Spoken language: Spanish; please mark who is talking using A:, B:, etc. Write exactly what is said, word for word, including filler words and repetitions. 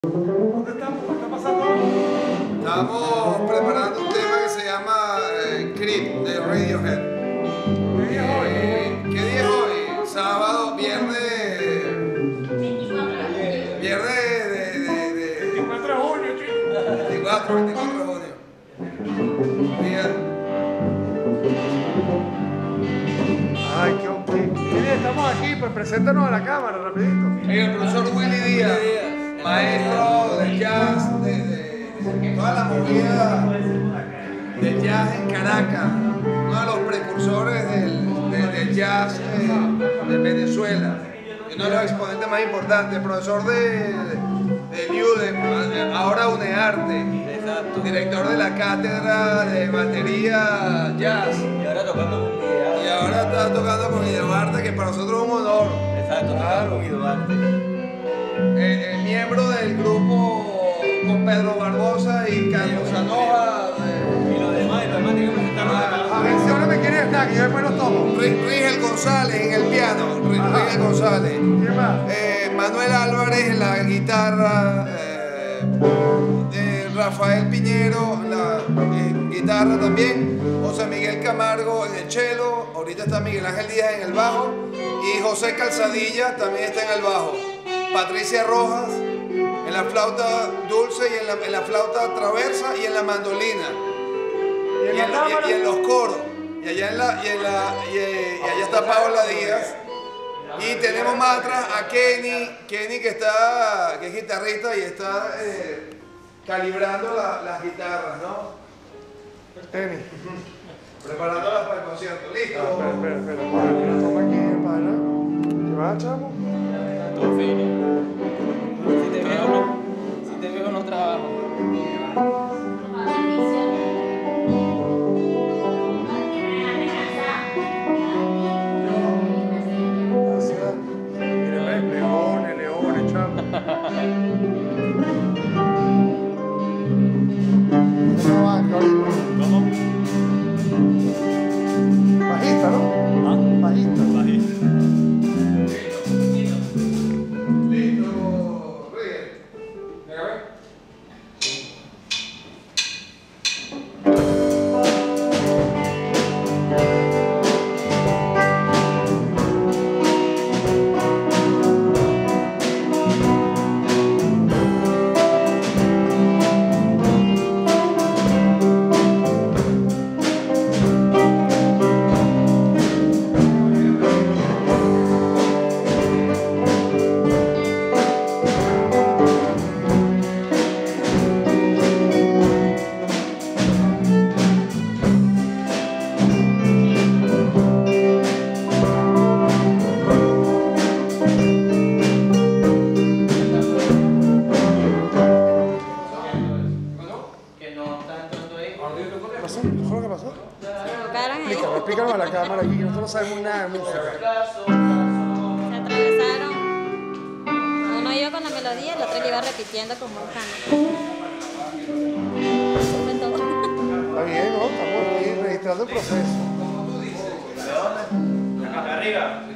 A: ¿Dónde estamos? ¿Qué está pasando?
B: Estamos preparando un tema que se llama eh, Creep de Radiohead.
A: ¿Qué día es hoy?
B: Eh, ¿Qué día es hoy? Sábado, viernes. Viernes de. de, de
A: veinticuatro de junio, chico.
B: veinticuatro, veinticuatro de junio. Día.
A: Ay, qué qué- qué día estamos aquí, pues preséntanos a la cámara, rapidito.
B: Mira, el profesor Willy Díaz, maestro del jazz, de, de, de toda la movida del jazz en Caracas, uno de los precursores del, de- del jazz eh, de Venezuela, y uno de los exponentes más importantes, profesor de, de U D E M, ahora UNEARTE, director de la cátedra de batería jazz,
C: Y ahora tocando con Guido.
B: y ahora está tocando con Guido Arte, que para nosotros es un honor.
C: Exacto, tocando con Guido Arte.
B: Eh, eh, miembro del grupo con Pedro Barbosa y Carlos Sanoja.
C: Y los demás, y los demás tienen que presentarlo de
A: A
C: cada
A: ver si ahora me quieren estar, que yo después los tomo.
B: Rigel González en el piano. Ri- Rigel González.
A: ¿Quién más?
B: Eh, Manuel Álvarez en la guitarra. eh, eh, Rafael Piñero en la eh, guitarra también. José Miguel Camargo en el cello. Ahorita está Miguel Ángel Díaz en el bajo. Y José Calzadilla también está en el bajo. Patricia Rojas en la flauta dulce y en la, en la flauta traversa y en la mandolina.
A: ¿Y en
B: Y
A: la
B: en, la-
A: cámara?
B: y- y en los coros. Y allá, en la, y, en la, y, eh, y allá está Paola Díaz. Y tenemos más atrás a Kenny, Kenny que está, que es guitarrista y está eh, calibrando la- las guitarras, ¿no?
A: Emi.
B: Preparándolas para el concierto. ¿Listo?
A: Espera, espera, espera. Para, mira, toma aquí, para. ¿Qué va, chamo?
C: Todo fino. Si te veo, no, si te veo, no trabajo.
A: Gracias. Mira, ve, leones, leones, chamo. ¿Cómo va, Carolina?
C: ¿Cómo?
A: Bajista, ¿no?
C: ¿Ah?
A: Bajista.
C: Bajista.
B: Listo, Rigel. Venga, ve.
C: Que no está entrando ahí.
A: ¿Qué pasó? ¿Qué fue lo que pasó?
D: Se equivocaron ahí.
A: Explícanos, explícanos a la cámara aquí, que nosotros no sabemos nada de música.
D: Se atravesaron. Uno iba con la melodía y el otro le iba repitiendo como un canto. Eso fue todo.
A: Está bien, ¿no? Estamos aquí registrando el proceso.
C: ¿De dónde? Acá arriba.